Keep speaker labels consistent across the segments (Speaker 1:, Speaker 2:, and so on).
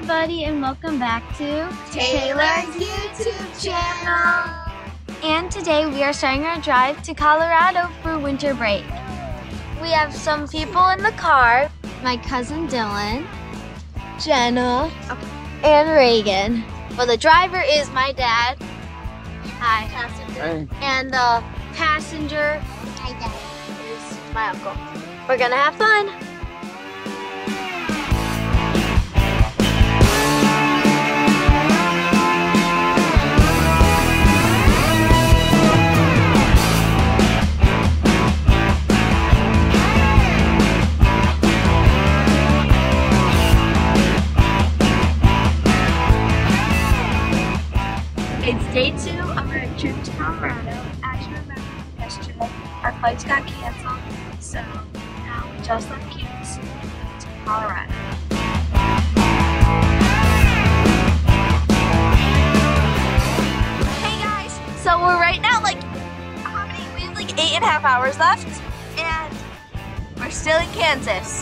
Speaker 1: everybody, and welcome back to
Speaker 2: Taylor's YouTube channel.
Speaker 1: And today we are starting our drive to Colorado for winter break. We have some people in the car. My cousin Dylan, Jenna, and Reagan. Well, the driver is my dad. Hi.
Speaker 3: Hey.
Speaker 1: And the passenger
Speaker 2: Hi, Dad.
Speaker 1: is my uncle. We're gonna have fun. It's day 2 of our trip to Colorado. As you remember from yesterday, our flights got canceled, so now we just left Kansas City to Colorado. Hey guys, so we're right now we have like 8.5 hours left, and we're still in Kansas.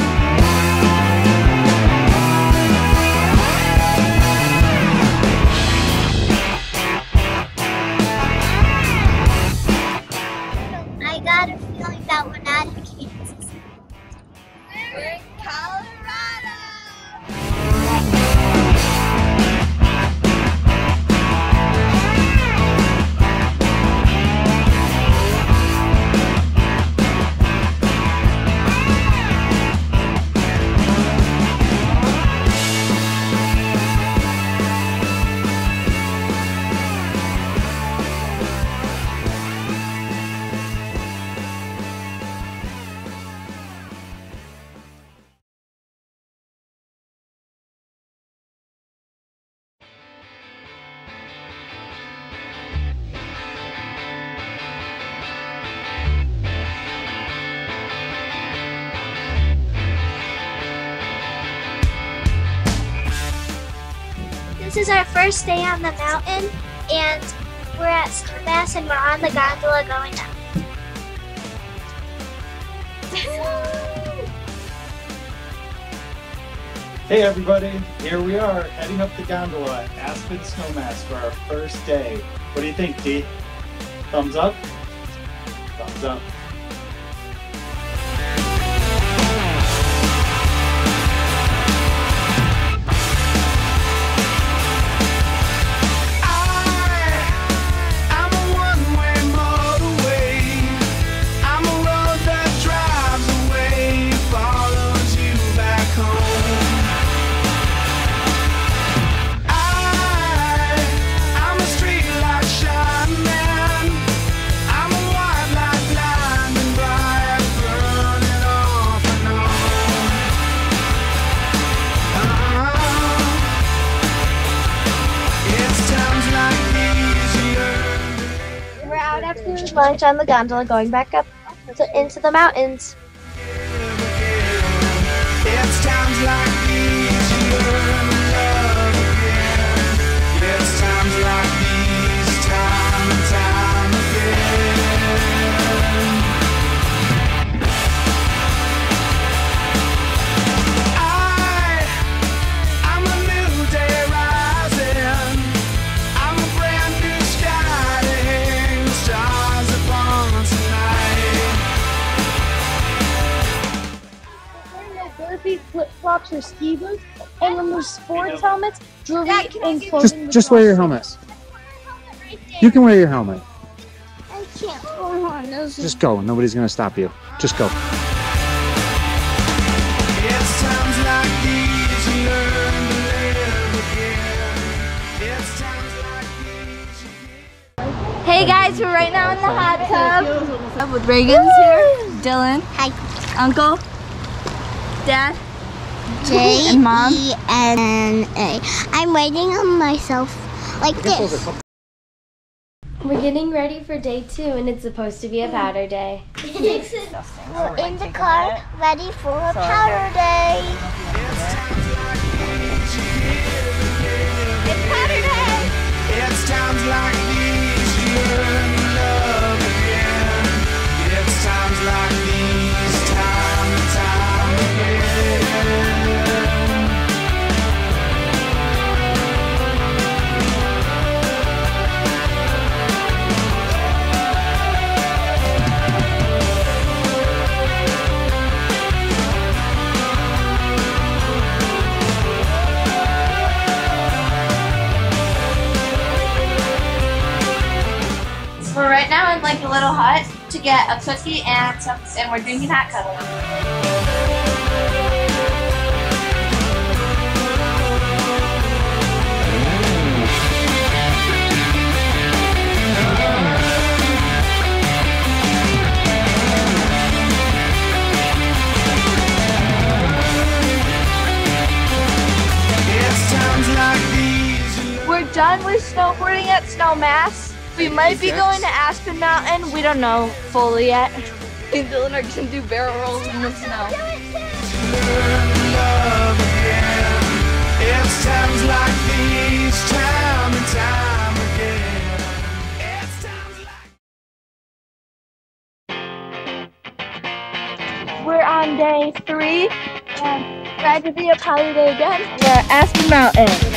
Speaker 2: I got a feeling that we're not in Kansas. We're in Colorado.
Speaker 4: This is our first day on the mountain, and we're at Snowmass, and we're on the gondola going up.
Speaker 3: Hey everybody, here we are heading up the gondola at Aspen Snowmass for our first day. What do you think, Dee? Thumbs up? Thumbs up.
Speaker 4: After lunch on the gondola, going back up into the mountains.
Speaker 5: It's times like these you learn to love again. It's times like these, time and time again. I'm a new day rising. I'm a brand new sky to hang the stars upon tonight.
Speaker 4: Burpee flip-flops or ski boots, and when there's sports helmets, jewelry, and clothing.
Speaker 6: Just wear your helmet. You can wear your helmet.
Speaker 4: I can't.
Speaker 6: Just go. Nobody's gonna stop you. Just go.
Speaker 5: It's times like these you learn to live again. It's times like these you
Speaker 1: Hey guys, we're right now in the hot tub with Reagan's here, Dylan,
Speaker 2: Hi.
Speaker 1: Uncle, Dad,
Speaker 2: J
Speaker 1: and Mom.
Speaker 2: E N A. I'm waiting on myself like this.
Speaker 1: We're getting ready for day 2, and it's supposed to be a powder day.
Speaker 2: We're in the car, ready for a powder day. It's powder day.
Speaker 5: It's times like these you learn to love again. It's times like these, time and time again.
Speaker 7: to get a cookie and we're drinking hot cocoa.
Speaker 1: We're done with snowboarding at Snowmass. We might be going to Aspen Mountain. We don't know fully yet. Me and Dylan are gonna do barrel rolls in the snow.
Speaker 5: It's times like these, time and time again. It's times like...
Speaker 1: We're on day 3 and glad to be a Poly Day again. We're at Aspen Mountain.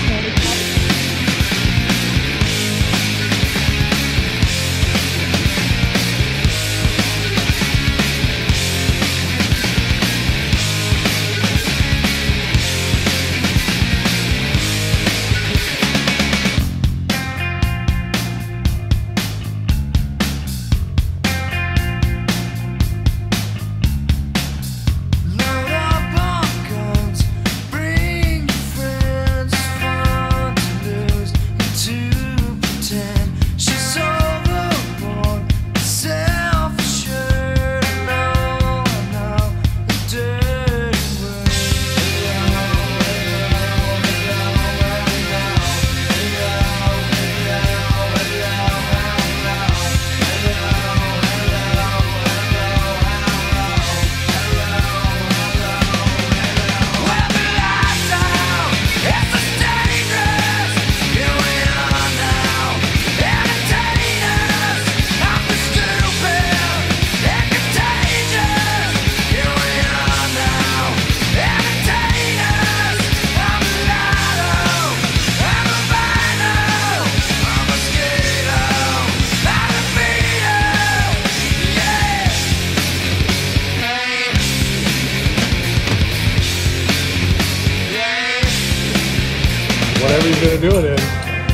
Speaker 5: Load up on guns, bring your friends, fun to lose and to pretend she's overboard, self-assured, and all I know, a dirty
Speaker 8: Whatever you're gonna do it in.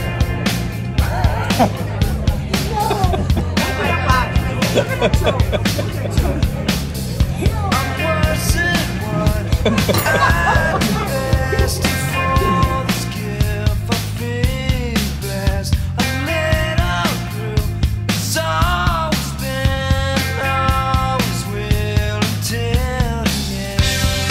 Speaker 5: I'm worse than what I best for this gift of being blessed. A little group has always been, always will until the end.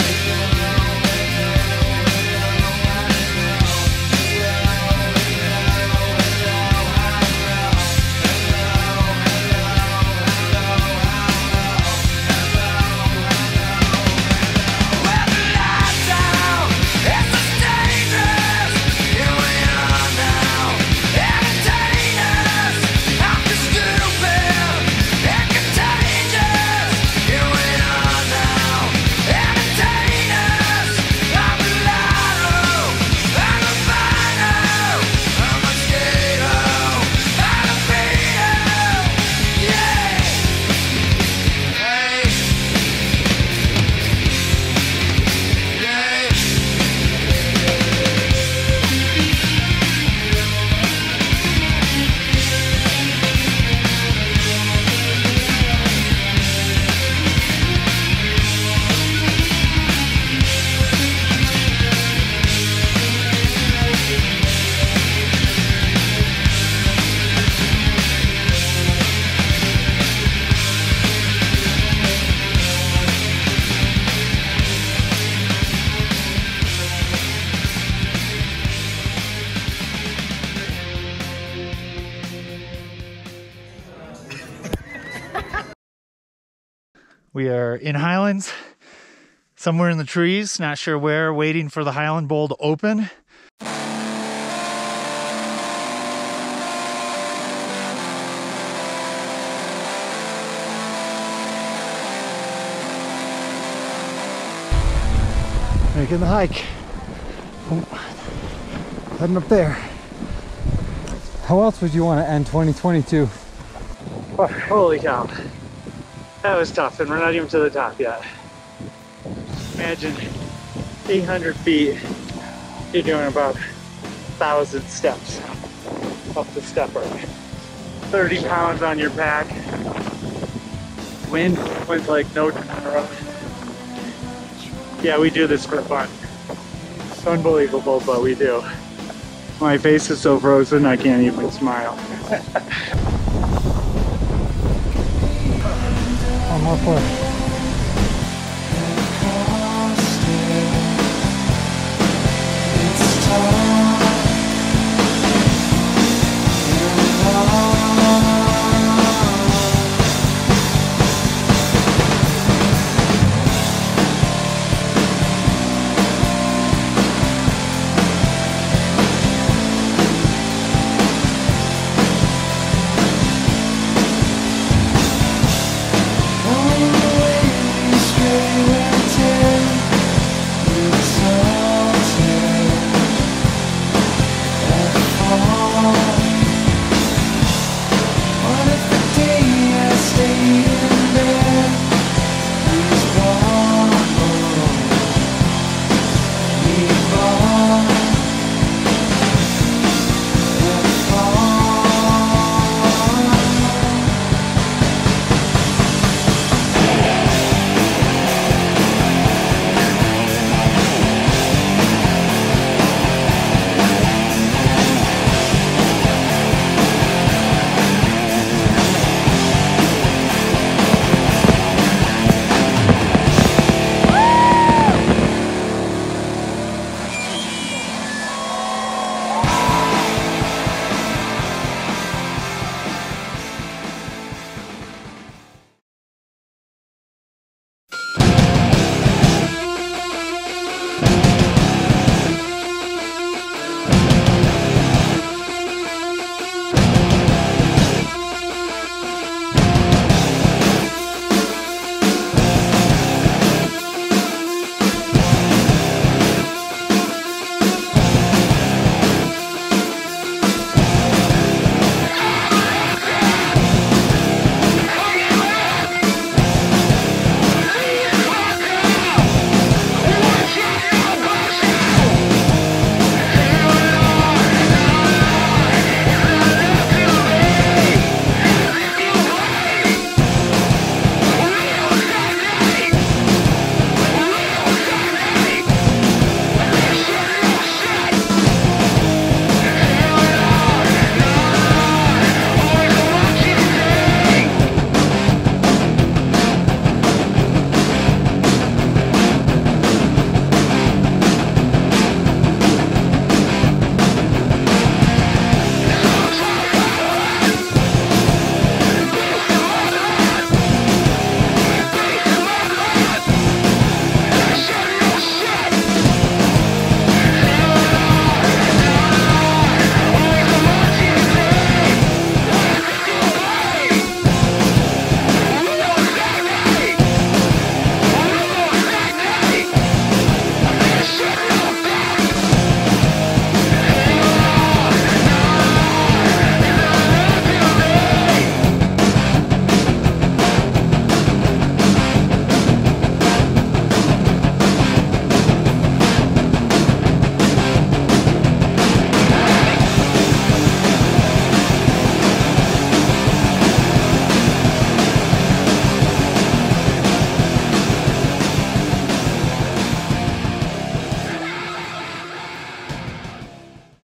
Speaker 3: We are in Highlands, somewhere in the trees, not sure where, waiting for the Highland Bowl to open. Making the hike. Oh, heading up there.
Speaker 6: How else would you want to end 2022?
Speaker 3: Oh, holy cow. That was tough, and we're not even to the top yet. Imagine 800 feet, you're doing about 1,000 steps up the stepper. 30 pounds on your back, Wind went like no tomorrow. Yeah, we do this for fun. It's unbelievable, but we do. My face is so frozen I can't even smile.
Speaker 6: One more push.